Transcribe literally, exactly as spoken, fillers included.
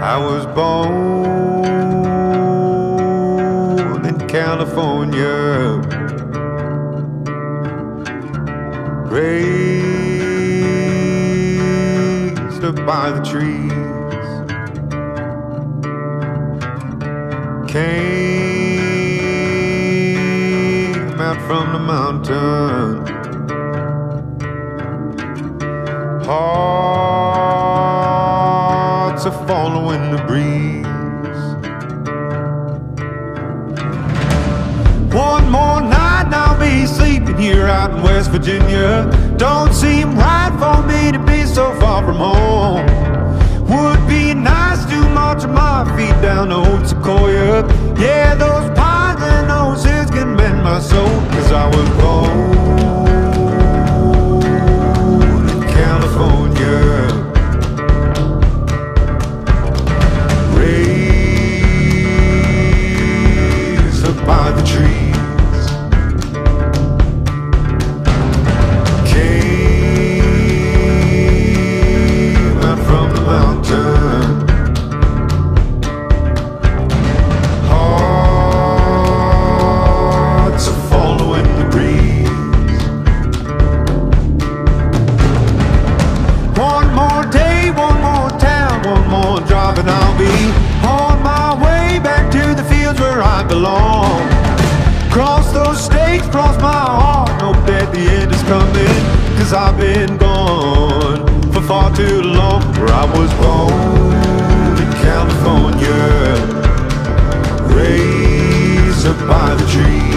I was born in California, raised up by the trees, came out from the mountain, hearts are following the breeze. One more night and I'll be sleeping here out in West Virginia. Don't seem right for me to be so far from home. Would be nice to march my feet down old Sequoia. Yeah, those pines and those hills can mend my soul. Cause I was born in California, raised up by the trees, and I'll be on my way back to the fields where I belong. Cross those stakes, cross my heart, know that the end is coming. Cause I've been gone for far too long. Where I was born in California, raised up by the trees.